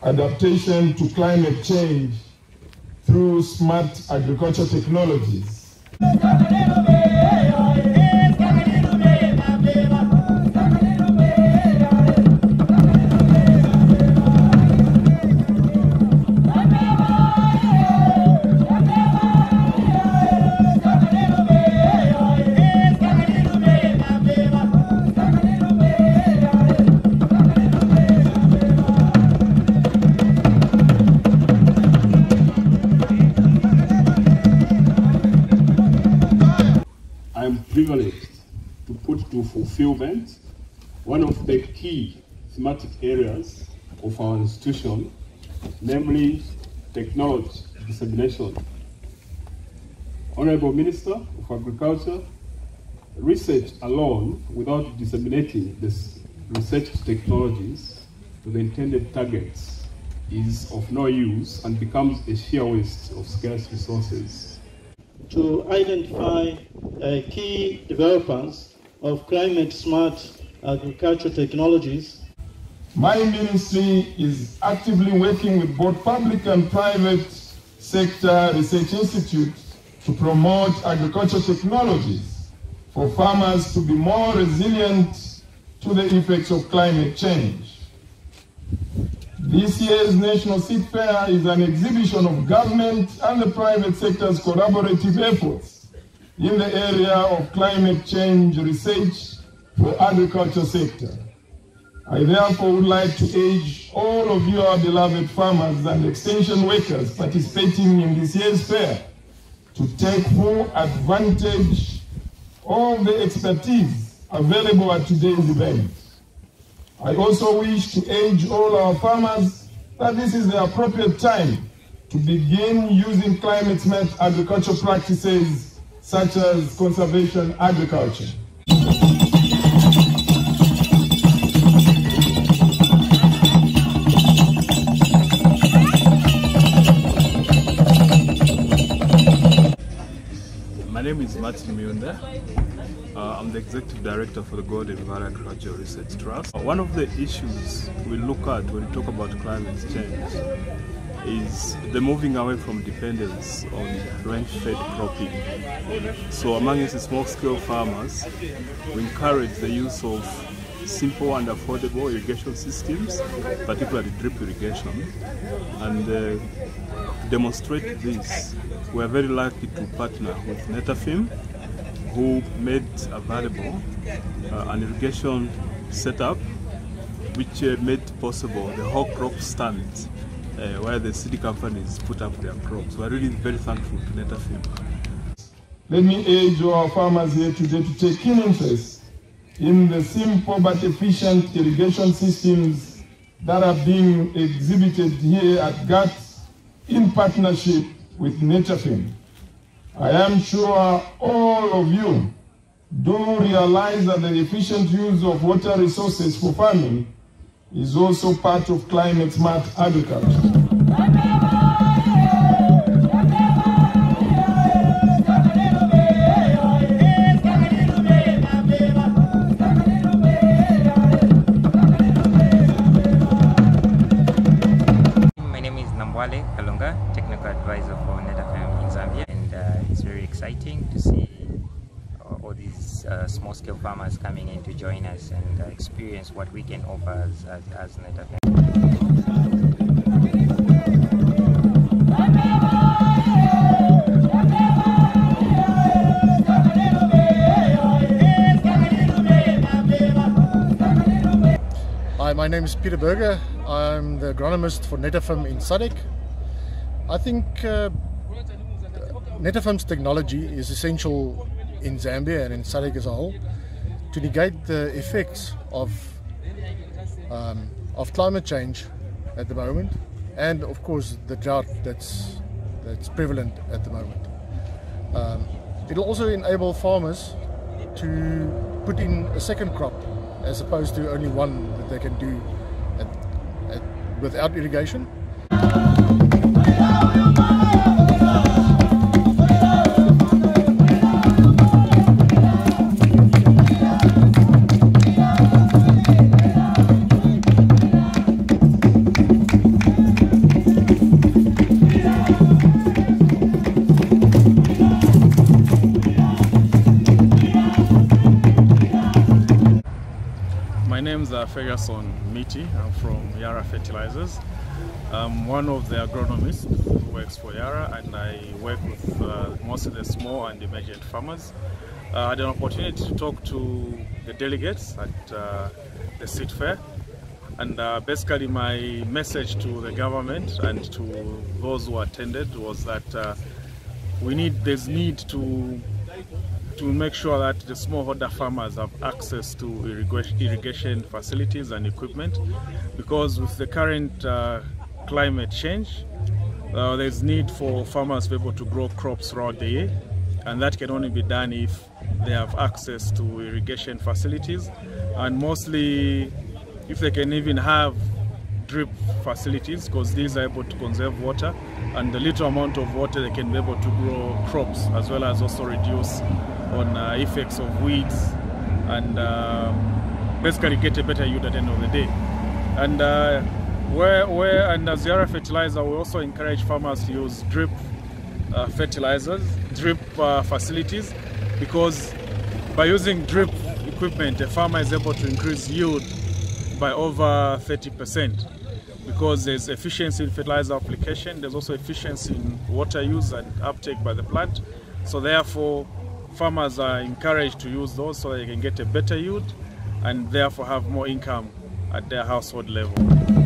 adaptation to climate change through smart agriculture technologies. Privileged to put to fulfillment one of the key thematic areas of our institution, namely technology dissemination. Honorable Minister of Agriculture, research alone without disseminating this research technologies to the intended targets is of no use and becomes a sheer waste of scarce resources. To identify key developers of climate-smart agriculture technologies. My ministry is actively working with both public and private sector research institutes to promote agriculture technologies for farmers to be more resilient to the effects of climate change. This year's National Seed Fair is an exhibition of government and the private sector's collaborative efforts in the area of climate change research for agriculture sector. I therefore would like to urge all of you, our beloved farmers and extension workers participating in this year's fair, to take full advantage of the expertise available at today's event. I also wish to urge all our farmers that this is the appropriate time to begin using climate-smart agricultural practices such as conservation agriculture. My name is Martin Miunda. I'm the Executive Director for the Golden Valley Agricultural Research Trust. One of the issues we look at when we talk about climate change is the moving away from dependence on rain-fed cropping. So among us small-scale farmers, we encourage the use of simple and affordable irrigation systems, particularly drip irrigation. And to demonstrate this, we are very lucky to partner with Netafim, who made available an irrigation setup which made possible the whole crop stand where the seed companies put up their crops. We are really very thankful to Netafim. Let me urge our farmers here today to take keen interest in the simple but efficient irrigation systems that are being exhibited here at GATS in partnership with Netafim. I am sure all of you do realize that the efficient use of water resources for farming is also part of climate-smart agriculture. My name is Nambwale Kalunga, Technical Advisor for Netafim in Zambia. It's very exciting to see all these small-scale farmers coming in to join us and experience what we can offer as Netafim. Hi, my name is Peter Berger. I'm the agronomist for Netafim in SADC. I think Netafim's technology is essential in Zambia and in SADC as a whole to negate the effects of climate change at the moment, and of course the drought that's prevalent at the moment. It'll also enable farmers to put in a second crop as opposed to only one that they can do without irrigation. My name's Ferguson Miti. I'm from Yara Fertilizers. I'm one of the agronomists who works for Yara, and I work with mostly the small and emergent farmers. I had an opportunity to talk to the delegates at the seed fair, and basically my message to the government and to those who attended was that there's need to make sure that the smallholder farmers have access to irrigation facilities and equipment, because with the current climate change, there's need for farmers to be able to grow crops throughout the year, and that can only be done if they have access to irrigation facilities, and mostly if they can even have drip facilities, because these are able to conserve water, and the little amount of water they can be able to grow crops, as well as also reduce on effects of weeds, and basically get a better yield at the end of the day. And as Yara Fertilizer, we also encourage farmers to use drip fertilizers, drip facilities, because by using drip equipment, a farmer is able to increase yield by over 30%, because there's efficiency in fertilizer application, there's also efficiency in water use and uptake by the plant. So therefore, farmers are encouraged to use those so they can get a better yield and therefore have more income at their household level.